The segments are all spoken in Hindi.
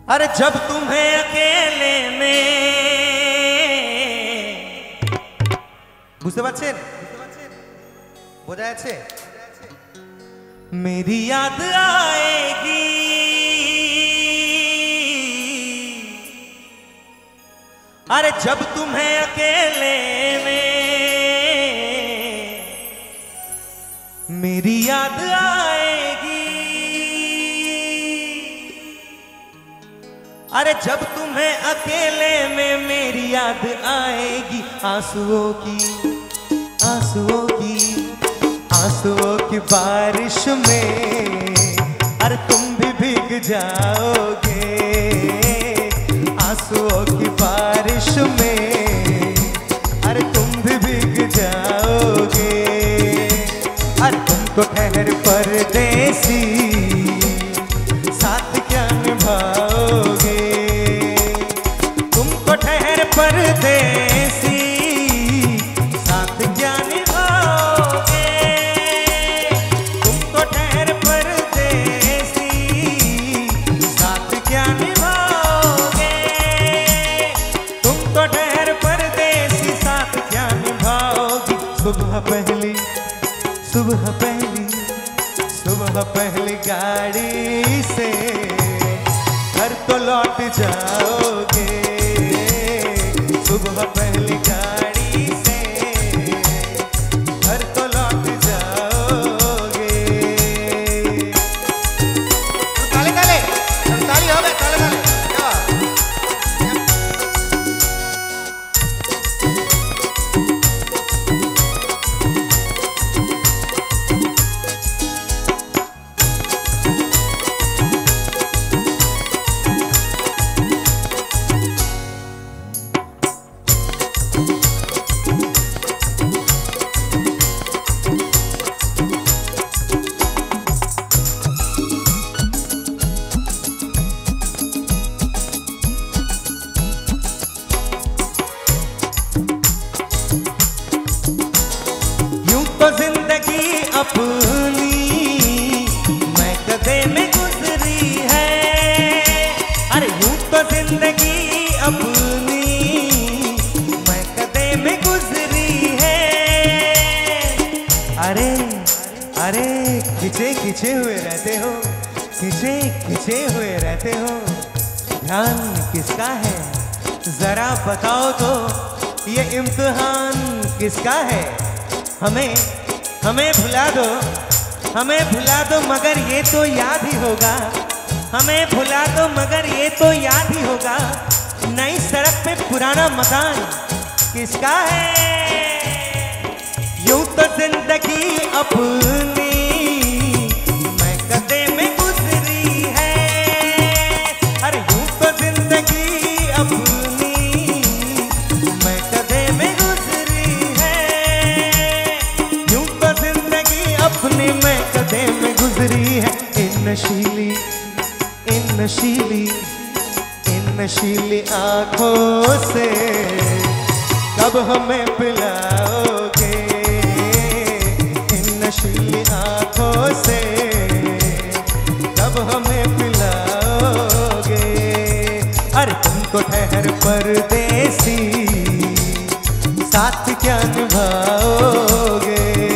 अरे जब तुम्हें अकेले में বুঝতে পারছেন বোঝা যাচ্ছে मेरी याद आएगी अरे जब तुम्हें अकेले में मेरी याद आएगी अरे जब तुम्हें अकेले में मेरी याद आएगी आंसुओं की बारिश में अरे तुम भी भीग जाओगे आंसुओं की बारिश में अरे तुम भी भीग जाओगे अरे तुमको ठहर परदेसी साथ क्या निभाओगे तुमको ठहर परदेसी साथ क्या निभाओगे तुमको ठहर परदेसी साथ क्या निभाओगे तुमको ठहर परदेसी साथ क्या निभाओगी सुबह पहली गाड़ी से घर तो लौट जाओगे सुबह पहली गाड़ी से घर तो लौट जाओगे ताली ताली ताली हो गए ताली ताली जिंदगी अपनी मैं कदे में गुजरी है अरे यूं तो जिंदगी अपनी मैं कदे में गुजरी है अरे अरे खिंचे हुए रहते हो खिंचे हुए रहते हो ध्यान किसका है जरा बताओ तो ये इम्तिहान किसका है हमें भुला दो मगर ये तो याद ही होगा हमें भुला दो मगर ये तो याद ही होगा नई सड़क पे पुराना मकान किसका है यूं तो जिंदगी अपनी मैं कदे में गुजरी है अरे यूं तो जिंदगी अपनी मैं कदे में गुजरी है यूं तो जिंदगी अपनी मैं कदे में गुजरी है इन नशीली आंखों से कब हमें पिलाओगे इन नशीली आंखों से कब हमें पिलाओगे अरे तुमको ठहर परदेसी साथ क्या निभाओगे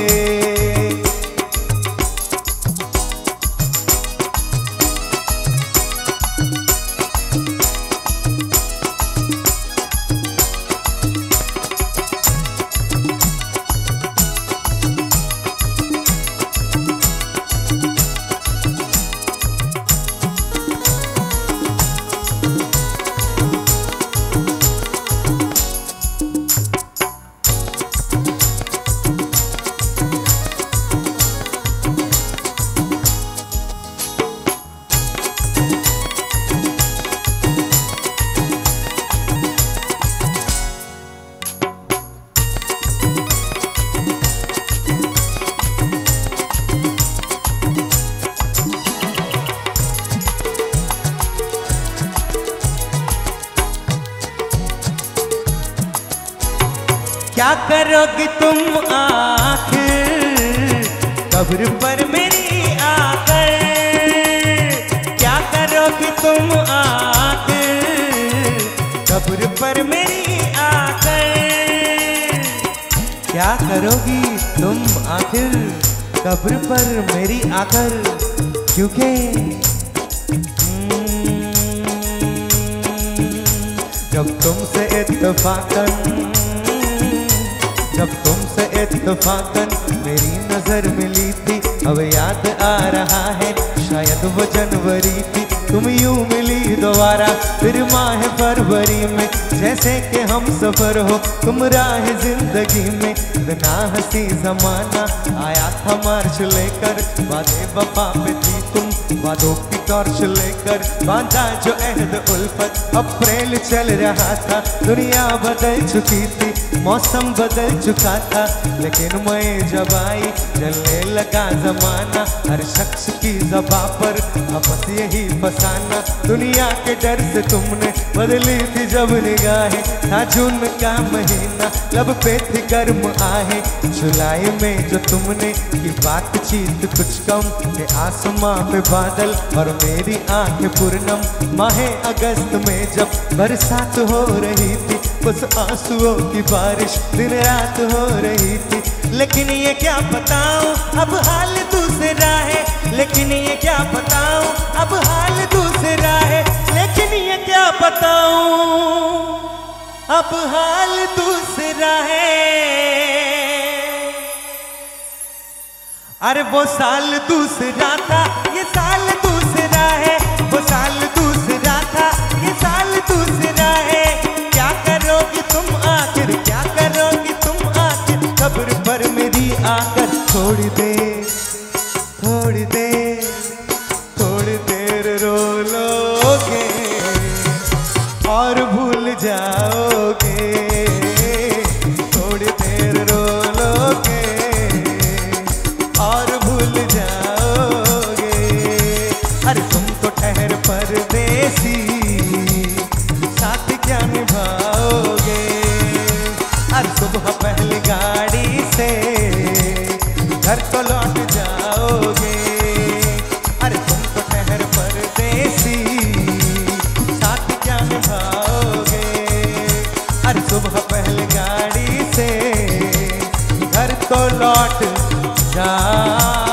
क्या करोगी तुम आखिर कब्र पर मेरी आकर, क्या करोगी तुम आखिर कब्र पर मेरी आकर। क्या करोगी तुम आखिर कब्र पर मेरी आकर, क्योंकि जब तुमसे इत्तफाकन मेरी नजर मिली थी, अब याद आ रहा है शायद वो जनवरी थी। तुम यूं मिली दोबारा फिर माह फरवरी में, जैसे कि हम सफर हो तुम राह जिंदगी में। इतना हंसी जमाना आया था मार्च लेकर, वादे वफा पे थी तुम वादों की टॉर्च लेकर। बांधा जो अहद उल्फत अप्रैल चल रहा था, दुनिया बदल चुकी थी मौसम बदल चुका था। लेकिन मैं जब आई चलने लगा जमाना, हर शख्स की ज़बां पर अब बस यही फसाना। दुनिया के डर से तुमने बदली थी जब निगाहें, था जून का महीना लब पे थी गर्म आहे। जुलाई में जो तुमने की बातचीत कुछ कम के आसमां पे बादल और मेरी आंखें पूर्णम। माहे अगस्त में जब बरसात हो रही थी, कुछ आंसुओं की बारिश दिन रात हो रही थी। लेकिन ये क्या बताऊं अब हाल दूसरा है, लेकिन ये क्या बताऊं अब हाल दूसरा है। लेकिन ये क्या बताऊं अब हाल दूसरा है। अरे वो साल दूसरा था ये साल दूसरा है, वो साल दूसरा था ये साल दूसरा है। क्या करोगी तुम आखिर, क्या करोगी तुम आखिर कब्र पर मेरी आकर। थोड़ी देर थोड़ी देर थोड़ी देर रो लोगे और भूल जाओगे, थोड़ी देर रो लोगे और भूल जाओगे। अरे तुम तो ठहर परदेसी, साथ क्या निभाओगे। अरे सुबह पहली गाड़ी से घर तो लौट जाओगे। अरे तुम तो ठहर परदेसी, साथ क्या निभाओगे। अरे सुबह पहली गाड़ी से घर तो लौट जाओ।